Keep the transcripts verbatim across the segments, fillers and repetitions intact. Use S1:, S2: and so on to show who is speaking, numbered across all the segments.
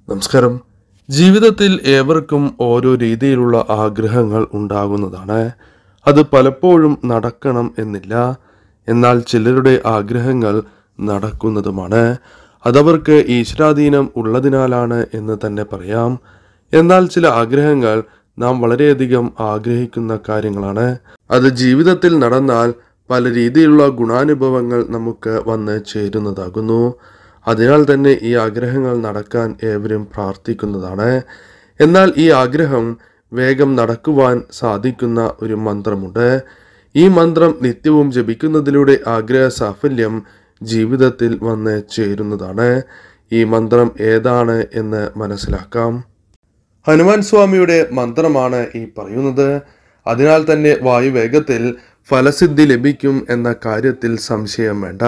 S1: നമസ്കാരം. ജീവിതത്തിൽ ഏവർക്കും ഓരോ രീതിയിലുള്ള ആഗ്രഹങ്ങൾ ഉണ്ടാകുന്നതാണ്. അത് പലപ്പോഴും നടക്കണം എന്നില്ല. എന്നാൽ ചിലരുടെ ആഗ്രഹങ്ങൾ നടക്കുന്നതുമാണ്. അതവർക്ക് ഈശ്വരാധീനം ഉള്ളതിനാലാണ് എന്ന് തന്നെ പറയാം. എന്നാൽ ചില ആഗ്രഹങ്ങൾ നാം വളരെയധികം ആഗ്രഹിക്കുന്ന കാര്യങ്ങളാണ്. അത് ജീവിതത്തിൽ നടന്നാൽ പല രീതിയിലുള്ള ഗുണാനുഭവങ്ങൾ നമുക്ക് വന്ന് ചേരുന്നതാകുന്നു. അതിനാൽ തന്നെ ഈ ആഗ്രഹങ്ങൾ നടക്കാൻ ഏവരും പ്രാർത്ഥിക്കുന്നതാണ്. എന്നാൽ ഈ ആഗ്രഹം വേഗം നടക്കുവാൻ സാധിക്കുന്ന ഒരു മന്ത്രമുണ്ട്. ഈ മന്ത്രം നിത്യവും ജപിക്കുന്നതിലൂടെ ആഗ്രഹ സാഫല്യം ജീവിതത്തിൽ വന്ന് ചേരുന്നതാണ്. ഈ മന്ത്രം ഏതാണ് എന്ന് മനസ്സിലാക്കാം. ഹനുമാൻ സ്വാമിയുടെ മന്ത്രമാണ് ഈ പറയുന്നത്. അതിനാൽ തന്നെ വായുവേഗത്തിൽ ഫലസിദ്ധി ലഭിക്കും എന്ന കാര്യത്തിൽ സംശയം വേണ്ട.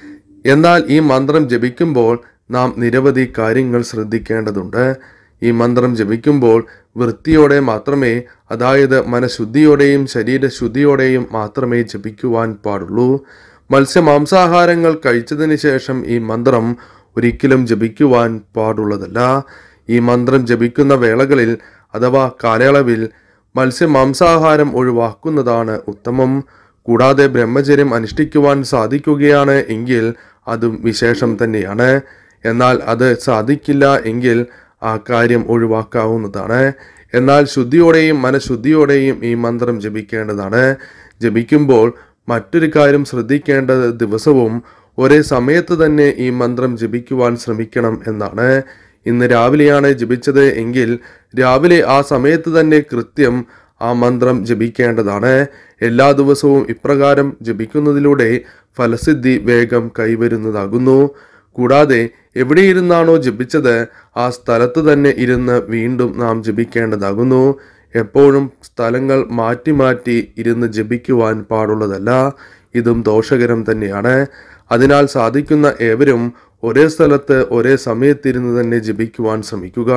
S1: എന്നാൽ ഈ മന്ത്രം ജപിക്കുമ്പോൾ നാം നിരവധി കാര്യങ്ങൾ ശ്രദ്ധിക്കേണ്ടതുണ്ട്. ഈ മന്ത്രം ജപിക്കുമ്പോൾ വൃത്തിയോടെ മാത്രമേ, അതായത് മനഃശുദ്ധിയോടെയും ശരീരശുദ്ധിയോടെയും മാത്രമേ ജപിക്കുവാൻ പാടുള്ളൂ. മത്സ്യമാംസാഹാരങ്ങൾ കഴിച്ചതിന് ശേഷം ഈ മന്ത്രം ഒരിക്കലും ജപിക്കുവാൻ പാടുള്ളതല്ല. ഈ മന്ത്രം ജപിക്കുന്ന വേളകളിൽ അഥവാ കാലയളവിൽ മത്സ്യമാംസാഹാരം ഒഴിവാക്കുന്നതാണ് ഉത്തമം. കൂടാതെ ബ്രഹ്മചര്യം അനുഷ്ഠിക്കുവാൻ സാധിക്കുകയാണ് എങ്കിൽ അതും വിശേഷം തന്നെയാണ്. എന്നാൽ അത് സാധിക്കില്ല എങ്കിൽ ആ കാര്യം ഒഴിവാക്കാവുന്നതാണ്. എന്നാൽ ശുദ്ധിയോടെയും മനഃശുദ്ധിയോടെയും ഈ മന്ത്രം ജപിക്കേണ്ടതാണ്. ജപിക്കുമ്പോൾ മറ്റൊരു കാര്യം ശ്രദ്ധിക്കേണ്ടത് ദിവസവും ഒരേ സമയത്ത് തന്നെ ഈ മന്ത്രം ജപിക്കുവാൻ ശ്രമിക്കണം എന്നാണ്. ഇന്ന് രാവിലെയാണ് ജപിച്ചത് എങ്കിൽ രാവിലെ ആ സമയത്ത് തന്നെ കൃത്യം ആ മന്ത്രം ജപിക്കേണ്ടതാണ്. എല്ലാ ദിവസവും ഇപ്രകാരം ജപിക്കുന്നതിലൂടെ ഫലസിദ്ധി വേഗം കൈവരുന്നതാകുന്നു. കൂടാതെ എവിടെയിരുന്നാണോ ജപിച്ചത് ആ സ്ഥലത്ത് തന്നെ ഇരുന്ന് വീണ്ടും നാം ജപിക്കേണ്ടതാകുന്നു. എപ്പോഴും സ്ഥലങ്ങൾ മാറ്റി മാറ്റി ഇരുന്ന് ജപിക്കുവാൻ പാടുള്ളതല്ല. ഇതും ദോഷകരം തന്നെയാണ്. അതിനാൽ സാധിക്കുന്ന ഏവരും ഒരേ സ്ഥലത്ത് ഒരേ സമയത്തിരുന്ന് തന്നെ ജപിക്കുവാൻ ശ്രമിക്കുക.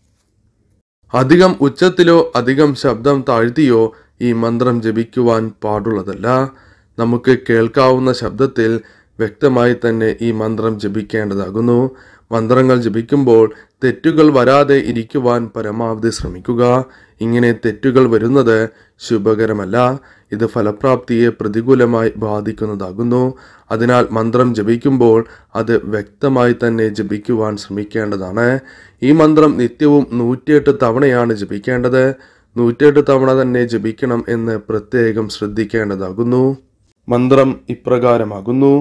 S1: അധികം ഉച്ചത്തിലോ അധികം ശബ്ദം താഴ്ത്തിയോ ഈ മന്ത്രം ജപിക്കുവാൻ പാടുള്ളതല്ല. നമുക്ക് കേൾക്കാവുന്ന ശബ്ദത്തിൽ വ്യക്തമായി തന്നെ ഈ മന്ത്രം ജപിക്കേണ്ടതാകുന്നു. മന്ത്രങ്ങൾ ജപിക്കുമ്പോൾ തെറ്റുകൾ വരാതെ ഇരിക്കുവാൻ പരമാവധി ശ്രമിക്കുക. ഇങ്ങനെ തെറ്റുകൾ വരുന്നത് ശുഭകരമല്ല. ഇത് ഫലപ്രാപ്തിയെ പ്രതികൂലമായി ബാധിക്കുന്നതാകുന്നു. അതിനാൽ മന്ത്രം ജപിക്കുമ്പോൾ അത് വ്യക്തമായി തന്നെ ജപിക്കുവാൻ ശ്രമിക്കേണ്ടതാണ്. ഈ മന്ത്രം നിത്യവും നൂറ്റിയെട്ട് തവണയാണ് ജപിക്കേണ്ടത്. നൂറ്റിയെട്ട് തവണ തന്നെ ജപിക്കണം എന്ന് പ്രത്യേകം ശ്രദ്ധിക്കേണ്ടതാകുന്നു. മന്ത്രം ഇപ്രകാരമാകുന്നു: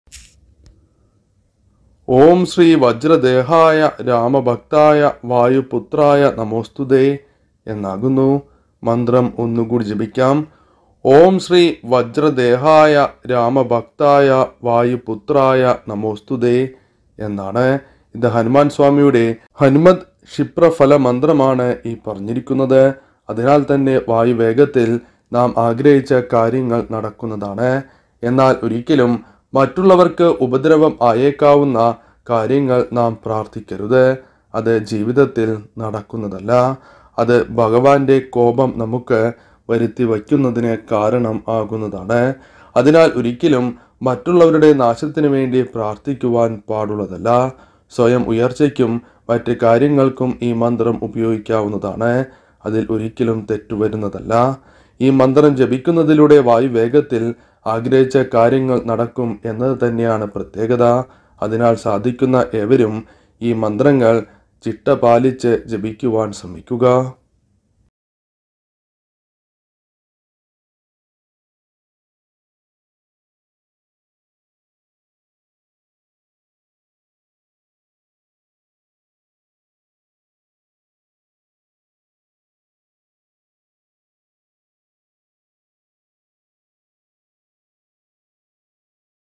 S1: ഓം ശ്രീ വജ്രദേഹായ രാമഭക്തായ വായുപുത്രായ നമോസ്തുതേ എന്നാകുന്നു. മന്ത്രം ഒന്നുകൂടി ജപിക്കാം. ഓം ശ്രീ വജ്രദേഹായ രാമഭക്തായ വായുപുത്രായ നമോസ്തുതേ എന്നാണ്. ഇത് ഹനുമാൻ സ്വാമിയുടെ ഹനുമത് ക്ഷിപ്രഫല മന്ത്രമാണ് ഈ പറഞ്ഞിരിക്കുന്നത്. അതിനാൽ തന്നെ വായുവേഗത്തിൽ നാം ആഗ്രഹിച്ച കാര്യങ്ങൾ നടക്കുന്നതാണ്. എന്നാൽ ഒരിക്കലും മറ്റുള്ളവർക്ക് ഉപദ്രവം ആയേക്കാവുന്ന കാര്യങ്ങൾ നാം പ്രാർത്ഥിക്കരുത്. അത് ജീവിതത്തിൽ നടക്കുന്നതല്ല. അത് ഭഗവാന്റെ കോപം നമുക്ക് വരുത്തി വയ്ക്കുന്നതിന് കാരണം ആകുന്നതാണ്. അതിനാൽ ഒരിക്കലും മറ്റുള്ളവരുടെ നാശത്തിന് വേണ്ടി പ്രാർത്ഥിക്കുവാൻ പാടുള്ളതല്ല. സ്വയം ഉയർച്ചയ്ക്കും മറ്റ് കാര്യങ്ങൾക്കും ഈ മന്ത്രം ഉപയോഗിക്കാവുന്നതാണ്. അതിൽ ഒരിക്കലും തെറ്റുവരുന്നതല്ല. ഈ മന്ത്രം ജപിക്കുന്നതിലൂടെ വായുവേഗത്തിൽ ആഗ്രഹിച്ച കാര്യങ്ങൾ നടക്കും എന്നത് തന്നെയാണ് പ്രത്യേകത. അതിനാൽ സാധിക്കുന്ന ഏവരും ഈ മന്ത്രങ്ങൾ ചിട്ട പാലിച്ച് ജപിക്കുവാൻ ശ്രമിക്കുക.